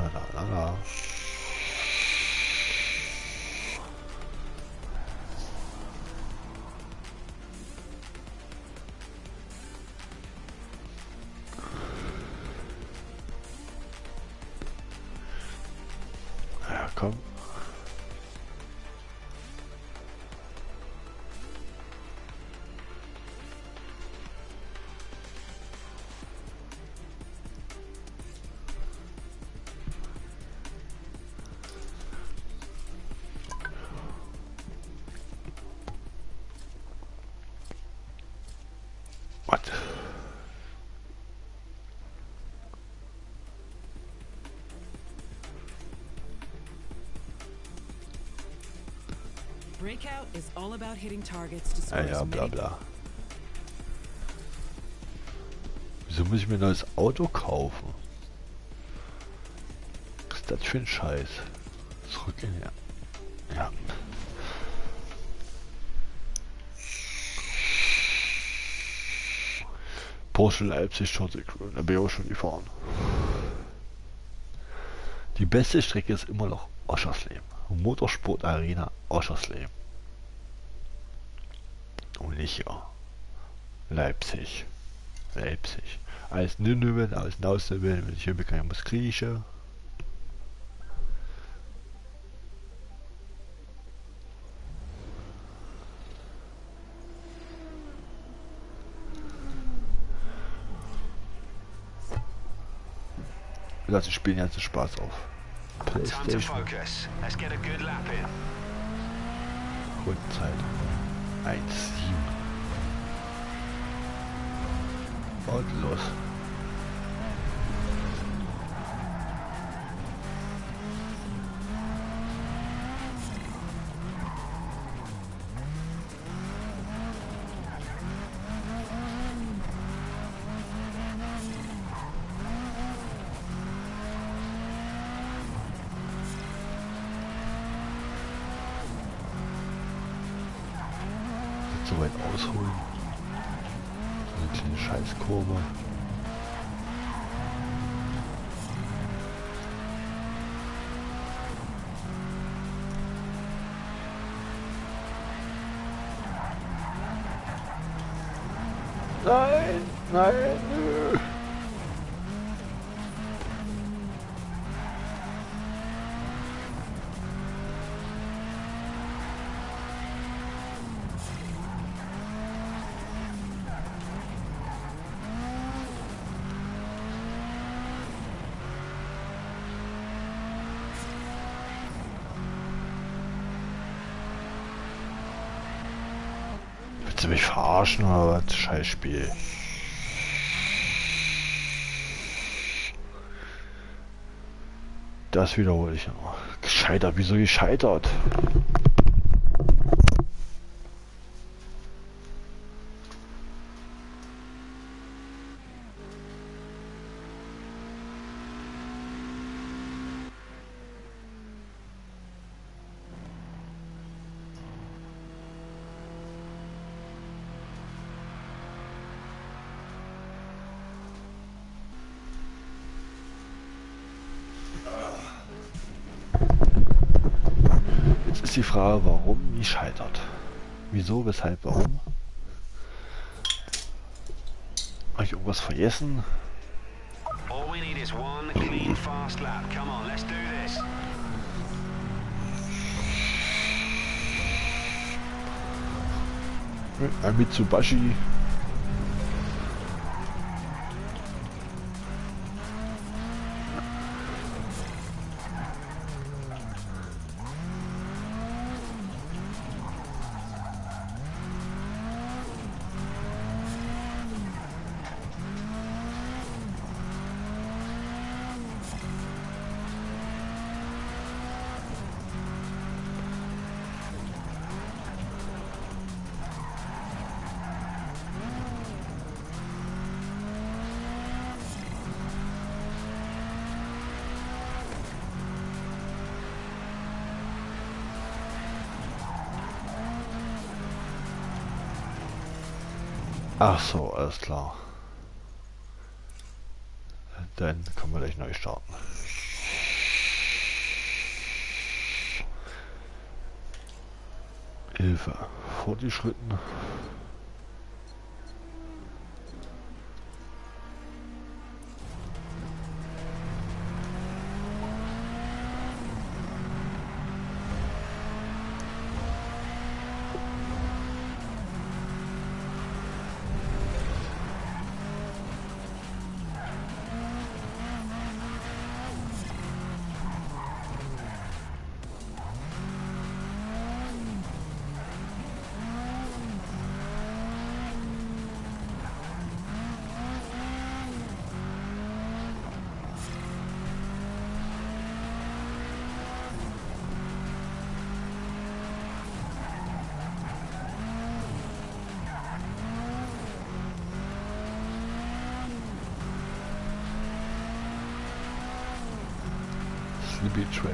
la la. Ja, komm. Was? Breakout is all about hitting targets to score Ja, as bla many. bla. Wieso muss ich mir ein neues Auto kaufen? Was ist das für ein Scheiß? Zurück in hier. Ja. Porsche Leipzig Short Crew, da bin ich auch schon gefahren. Die beste Strecke ist immer noch Oschersleben. Motorsport Arena Oschersleben. Und nicht hier. Leipzig. Leipzig. Als Nünnewen, als Nausnewen, wenn ich hier bekomme, muss Grieche. Lass ich spielen jetzt Spaß auf. PlayStation. Rundzeit 1,7. Und los. So weit ausholen. So eine kleine Scheißkurve. Nein, nein, nö. Willst du mich verarschen oder was? Scheißspiel. Das wiederhole ich immer. Gescheitert, wieso gescheitert? Jetzt ist die Frage, warum die scheitert. Wieso, weshalb, warum? Habe ich irgendwas vergessen? All we need is one clean, fast lap. Come on, let's do this. Ein Mitsubishi. Ach so, alles klar. Dann können wir gleich neu starten. Hilfe fortgeschritten. Sleepy Trail.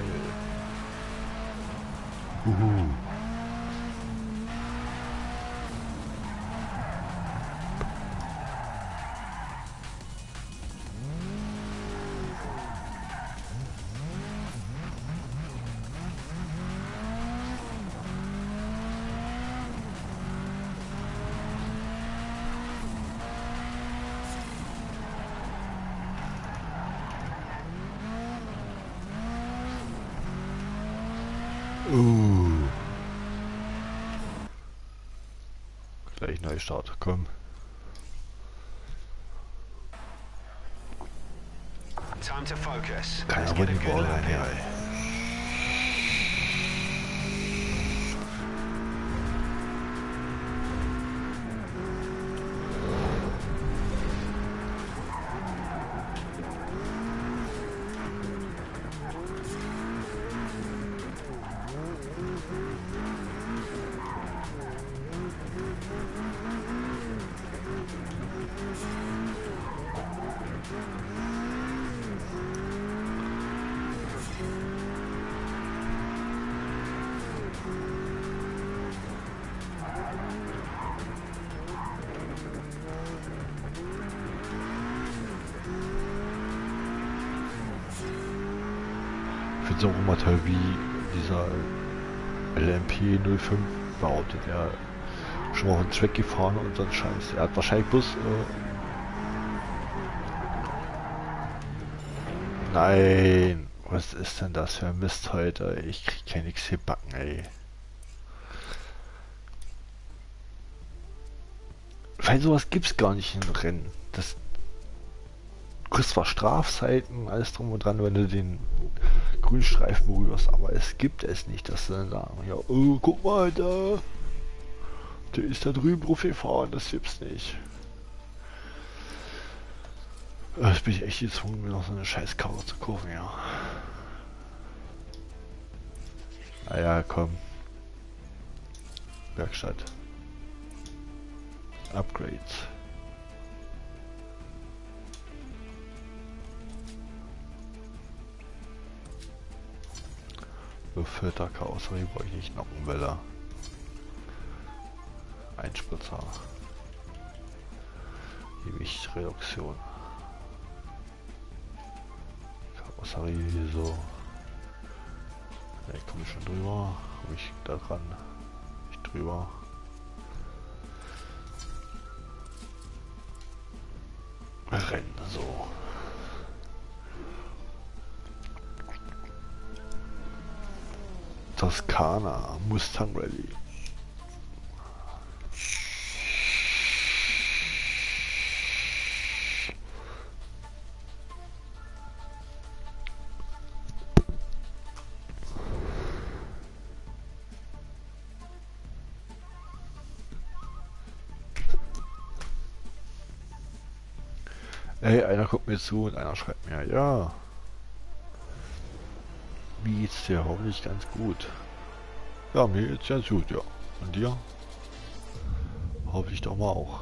Gleich Neustart, komm. Time to focus. Kann Let's aber get a die good Ball lap rein, in. ja, ey. Ich finde es auch immer toll, wie dieser LMP 05 behauptet, er schon mal auf den Track gefahren und so ein Scheiß. Er hat wahrscheinlich bloß nein, was ist denn das für ein Mist heute? Ich krieg ja nichts gebacken, ey. Weil sowas gibt's gar nicht in Rennen. Das du kriegst zwar Strafzeiten, alles drum und dran, wenn du den Grünstreifen berührst, aber es gibt es nicht, dass sie dann sagen, ja, oh, guck mal da, der ist da drüben Profi gefahren, das gibt's nicht. Jetzt bin ich echt gezwungen, mir noch so eine scheiß Karre zu kaufen, ja. Naja, komm. Werkstatt. Upgrades. Befülter Karosserie brauche ich nicht, Nockenwelle. Einspritzer. Gewichtsreduktion. Karosserie so. Ne, komme ich schon drüber. Komme ich da dran? Nicht drüber. Rennen so. Toskana Mustang Rally. Ey, einer guckt mir zu und einer schreibt mir, ja. Wie geht's dir? Hoffentlich ganz gut. Ja, mir geht's ganz gut, ja. Und dir? Hoffe ich doch mal auch.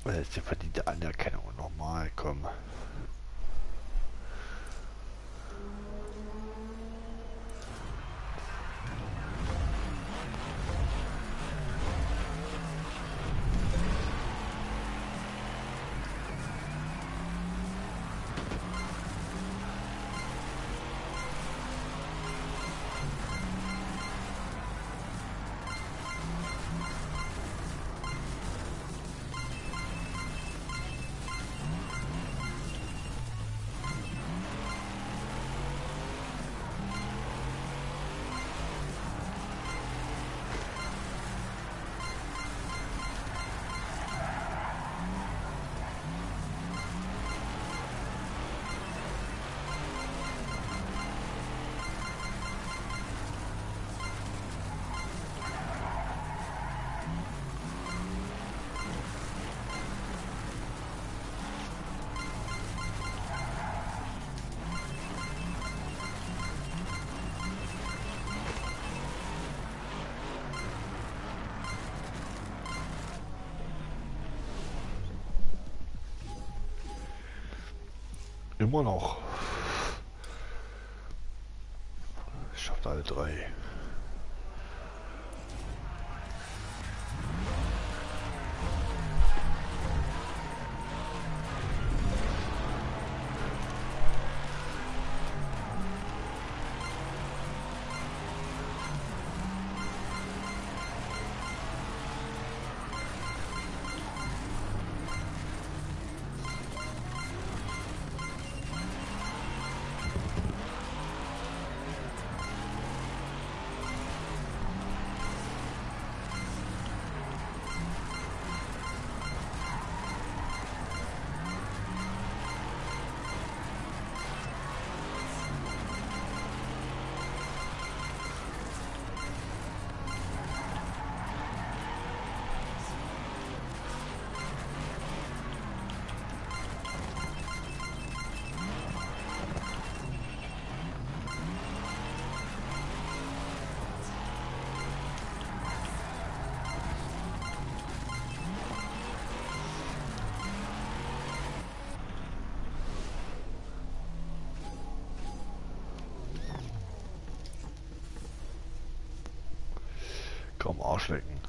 Das ist die verdiente Anerkennung normal, komm. Immer noch. Schafft alle drei. Kaum Arsch lecken.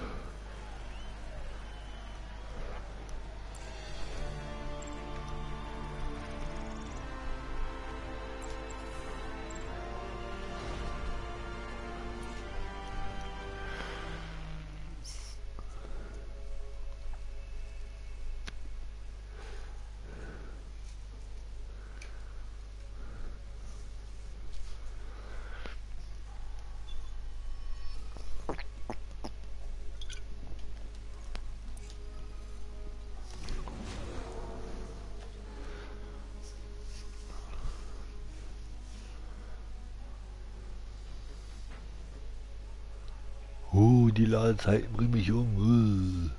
Die Ladezeiten bringen mich um.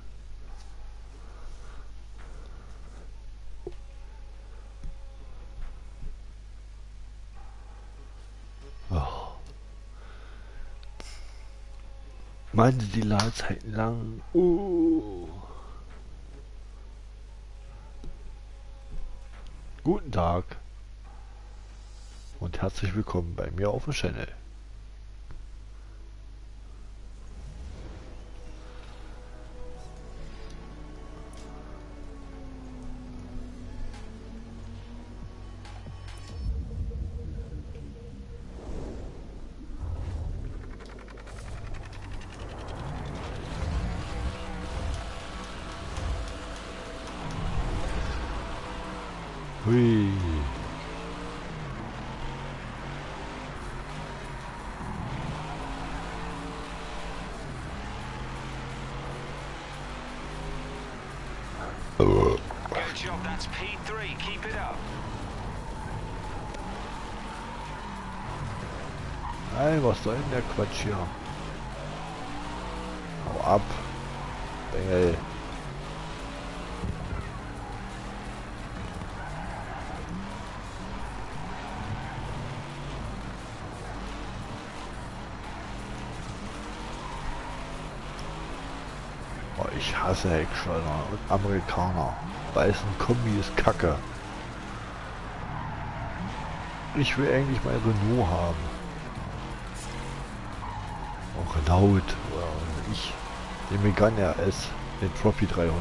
Oh. Meinen Sie die Ladezeiten lang? Guten Tag und herzlich willkommen bei mir auf dem Channel. Hui. Good job, that's P3. Keep it up. Nein, was soll denn der Quatsch hier? Hau ab, Bengel. ich hasse Heckschalter und Amerikaner. Weißen Kombi ist Kacke. Ich will eigentlich mein Renault haben. Auch Renault. Oder ich. Den Megane RS. Den Trophy 300.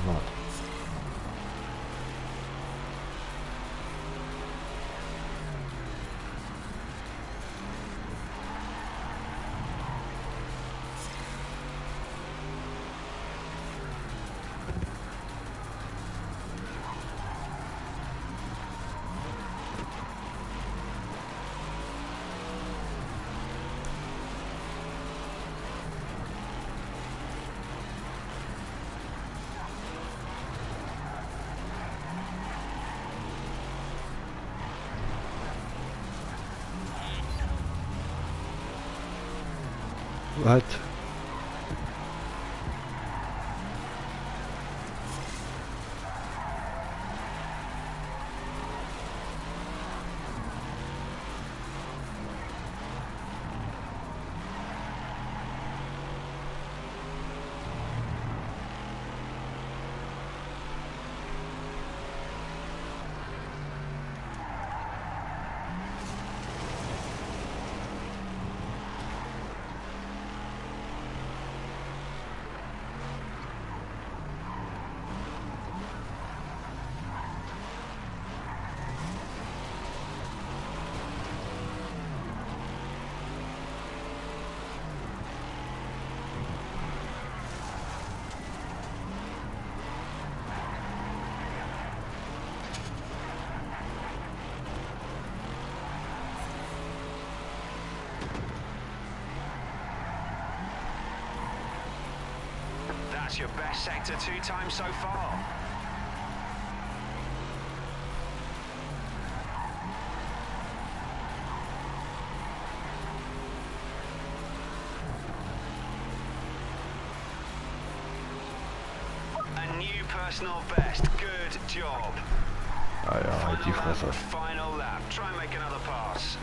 What? That's your best sector 2 times so far. A new personal best. Good job. Ah ja, halt die Fresse. Final lap. Try and make another pass.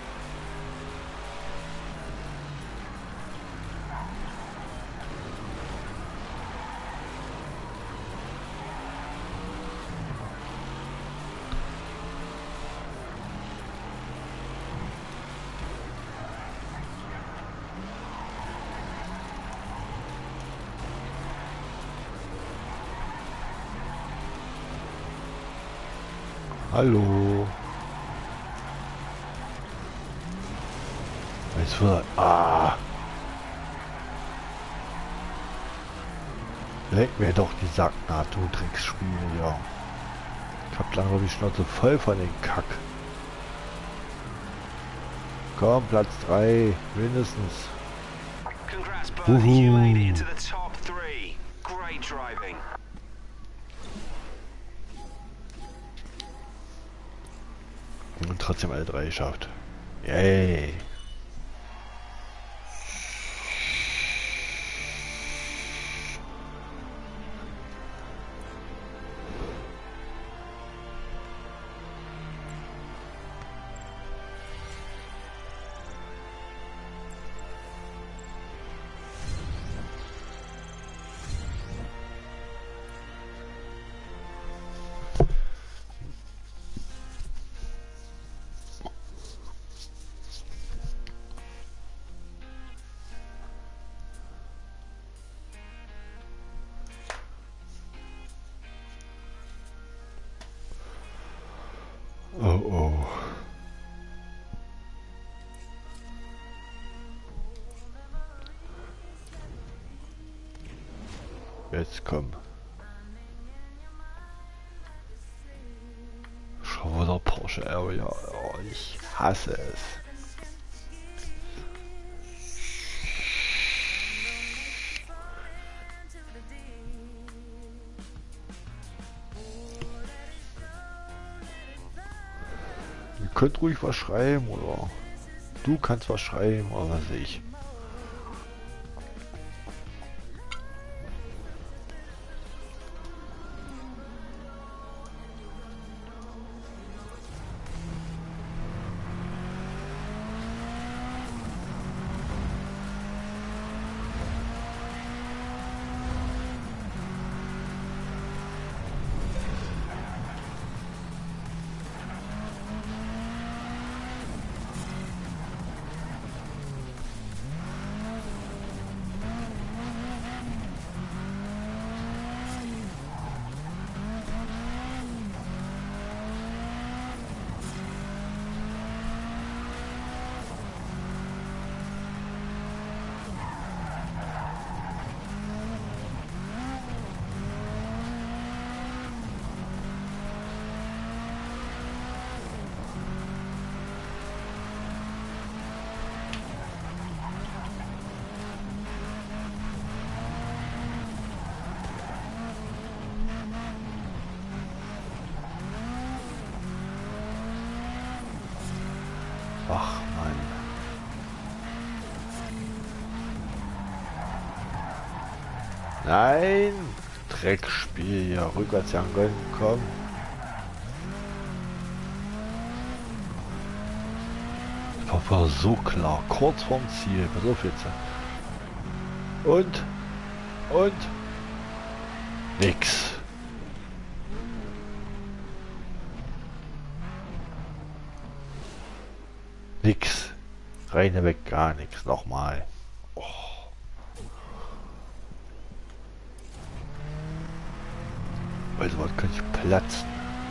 Hallo. Jetzt wird... Ah. Leck mir doch die Sacknaht, du Drecksspiel, ja. Ich hab langsam die Schnauze voll von den Kack. Komm, Platz 3, mindestens. Congrats, Bernie. You made it into the top 3. Great driving. Und trotzdem alle 3 geschafft. Yay. Oh oh. Jetzt komm. Schon wieder Porsche Area. Oh, ich hasse es. Ihr könnt ruhig was schreiben oder du kannst was schreiben oder was weiß ich. Nein! Dreckspiel hier, rückwärts jangeln, komm. War so klar, kurz vorm Ziel. Pass auf jetzt. Und nix. Nix. Reine weg, gar nichts. Nochmal. Oh. Also was kann ich platzen?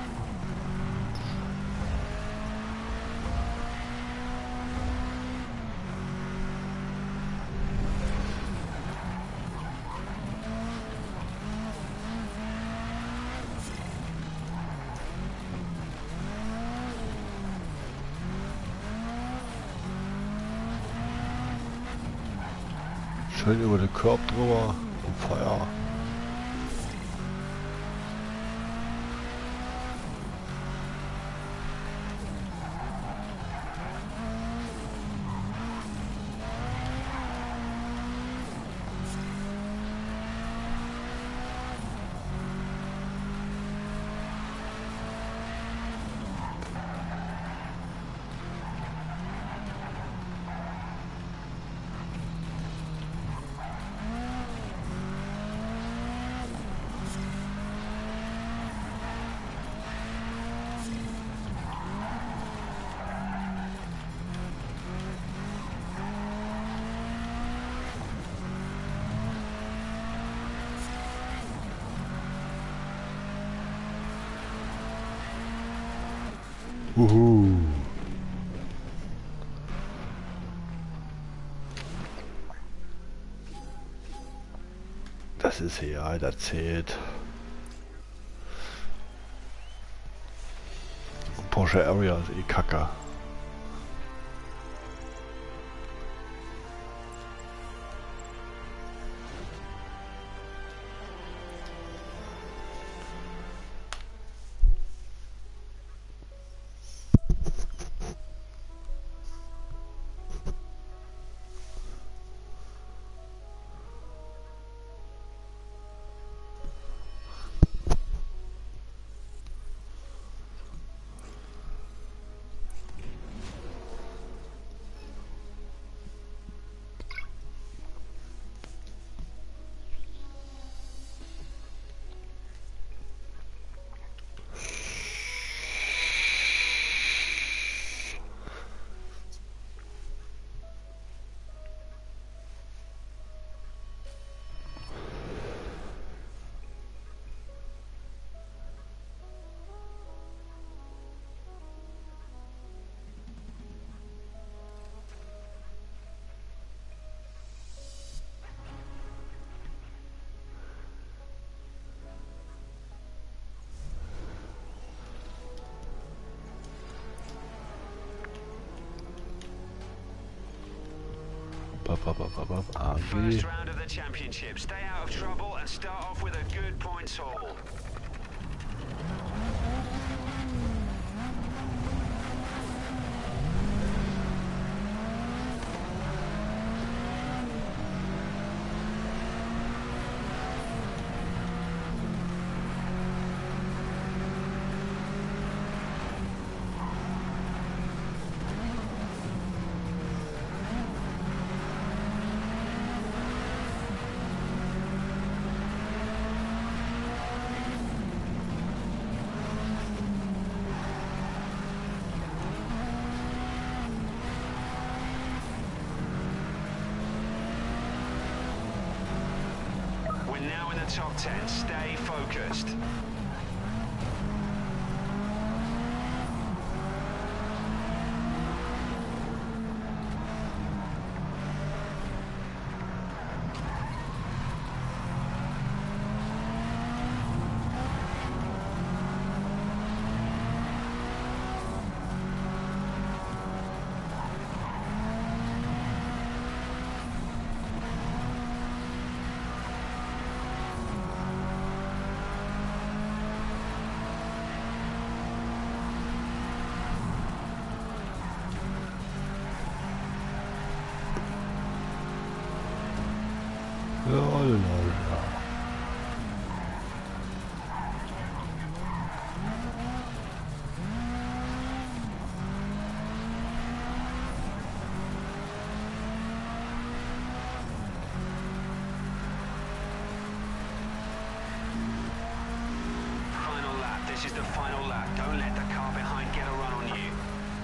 Schön über den Körb drüber und Feuer. Uhu. Das ist hier, das zählt. Porsche Area ist eh kacke. AG. First round of the championship. Stay out of trouble and start off with a good points haul. Now in the top 10, stay focused. Ja, ja, ja. the final lap. Don't let the car behind get a run on you.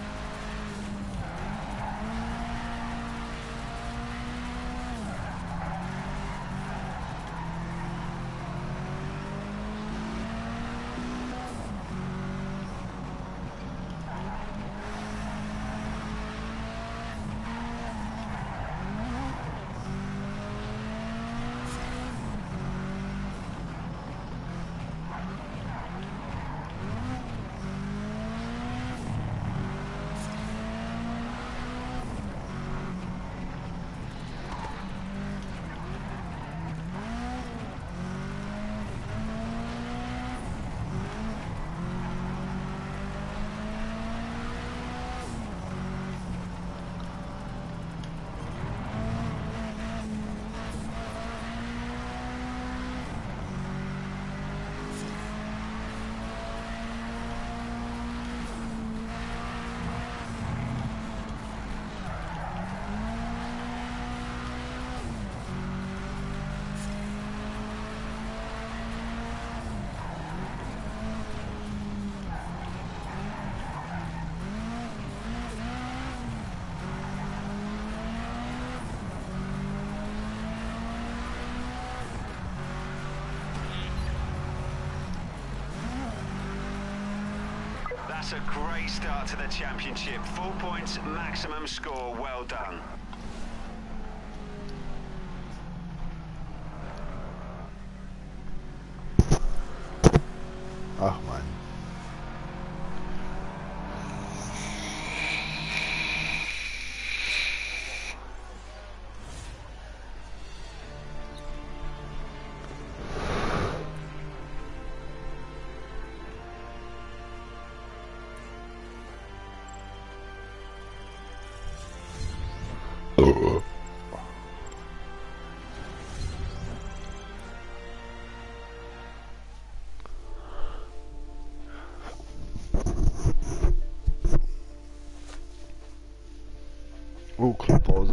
That's a great start to the championship. 4 points, maximum score. Well done. Ach man. Oh, Klopause.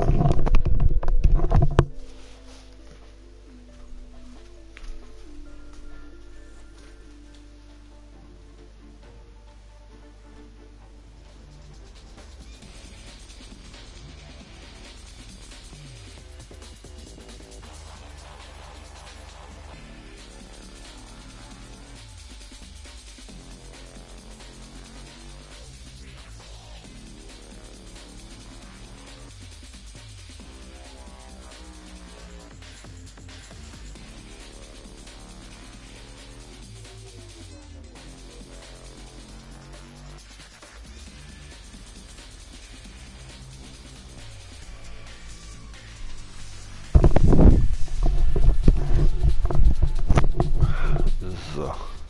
So.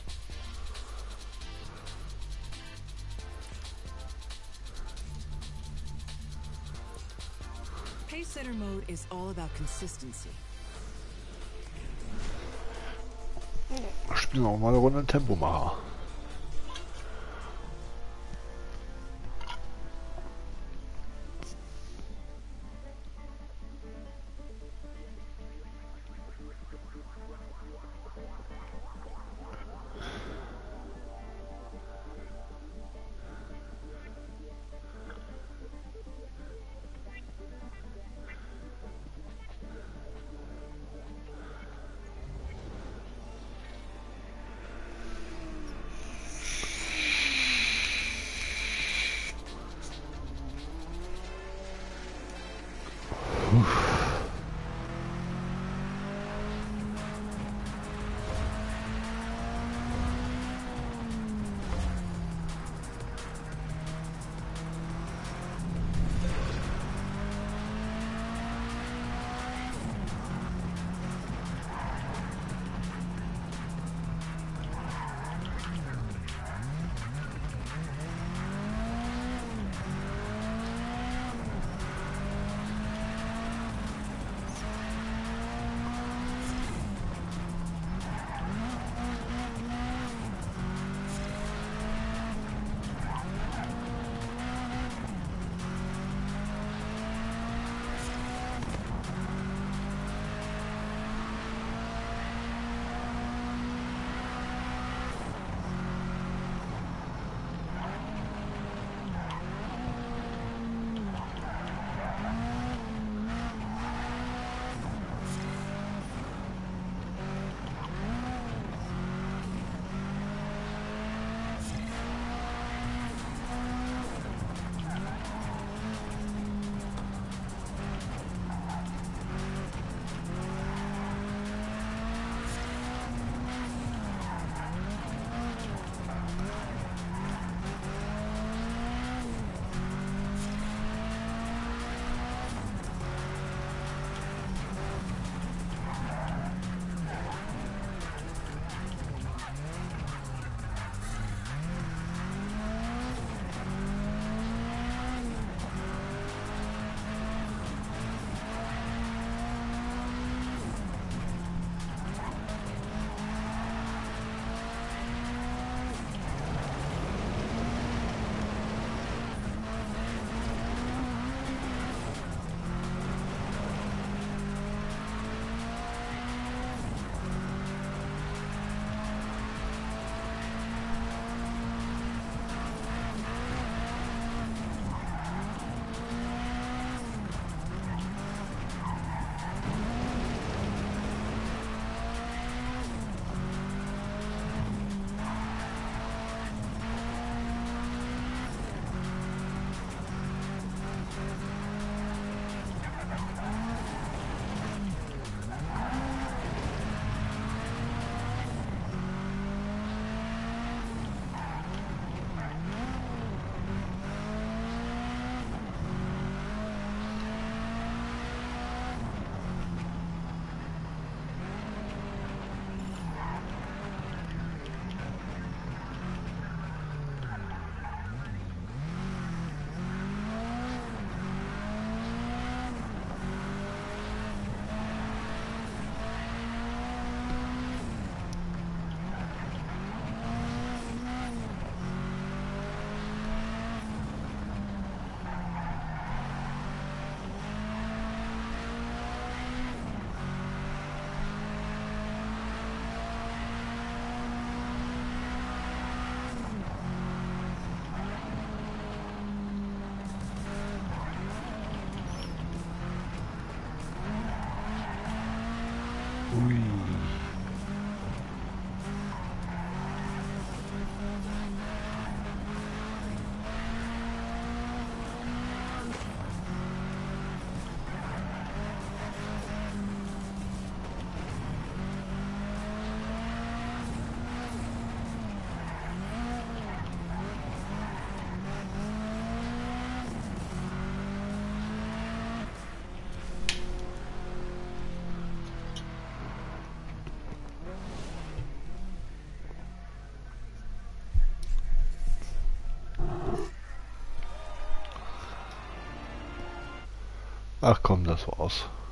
Pace setter mode is all about consistency. Spielen auch mal eine Runde Tempomacher. Ach komm, das war's.